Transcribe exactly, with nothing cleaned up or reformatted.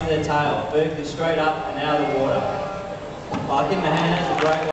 to their tail, vertically straight up and out of the water. I'll give him a hand, that's a great one.